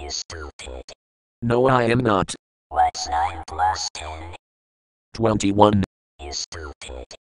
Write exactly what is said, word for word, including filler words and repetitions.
You stupid. No, I am not. What's nine plus ten? twenty-one. You stupid.